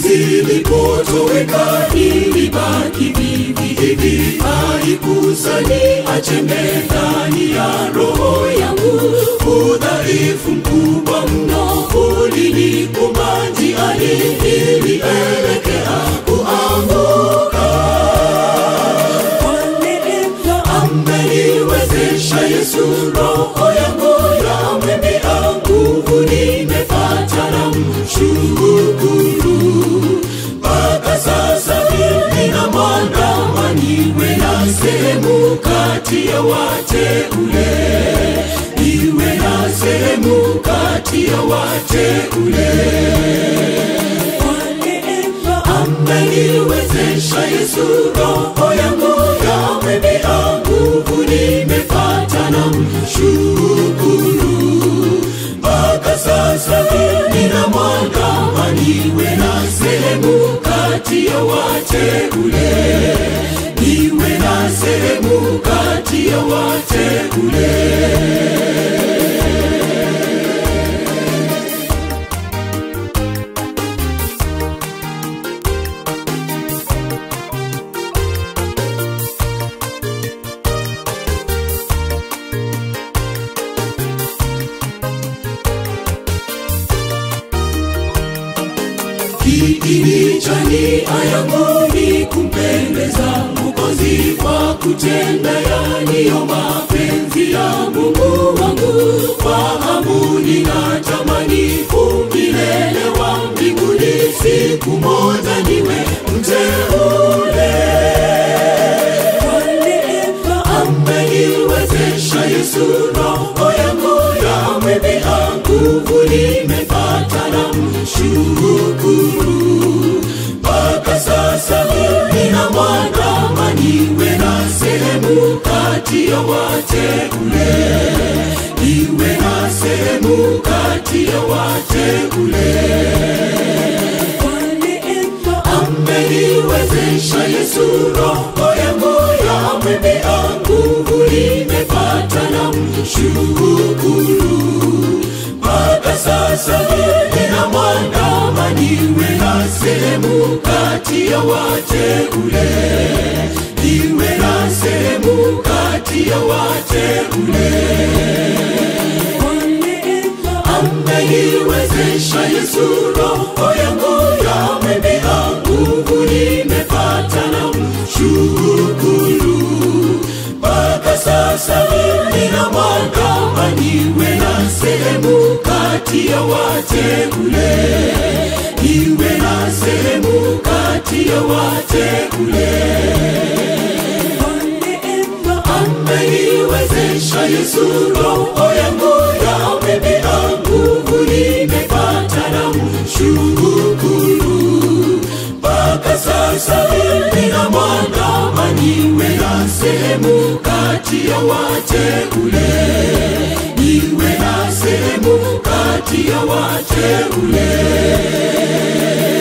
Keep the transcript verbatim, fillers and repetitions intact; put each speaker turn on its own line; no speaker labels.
zilipotoweka ilibaki vivi hivi. Haikusani chembe ndani ya roho yangu, udhaifu mkubwa mno ulinikumba njiani nilielekea kuanguka. Kwa neema ameniwezesha Yesu, roho yangu yamemea nguvu, nimepata na mshukuru. Mpaka sasa mimi na mwandama niwe na sehemu kati ya wateule, niwe na sehemu kati ya wateule. Kwa neema ameniwezesha Yesu, roho yangu yamemea nguvu, nimepata na mshukuru. Mpaka sasa mimi na mwandama niwe na sehemu kati ya wateule, niwe na sehemu kati ya wateule. Kiini cha nia yangu ni kumpendeza Mwokozi kwa kutenda yaliyo mapenzi ya Mungu wangu. Kwa hamu ninatamani umilele wa mbinguni, siku moja niwe mteule. Kwa neema ameniwezesha Yesu, roho yangu yamemea nguvu, nimepata na mshukuru. Mpaka sasa mimi na mwandama niwe na sehemu kati ya wateule, niwe na sehemu kati ya wateule. Kwa neema ameniwezesha Yesu, roho yangu yamemea nguvu, nimepata na mshukuru. Mpaka sasa mimi na mwandama niwe na sehemu kati ya wateule, niwe na sehemu kati ya wateule. Kwa neema ameniwezesha Yesu, roho yangu yamemea nguvu, nimepata na mshukuru. Mpaka sasa mimi na mwandama niwe na sehemu kati ya wateule, niwe na sehemu kati ya wateule. Kwa neema ameniwezesha Yesu, roho yangu yamemea nguvu, nimepata na mshukuru. Mpaka sasa mimi na mwandama niwe na sehemu kati ya wateule, niwe na sehemu kati ya wateule.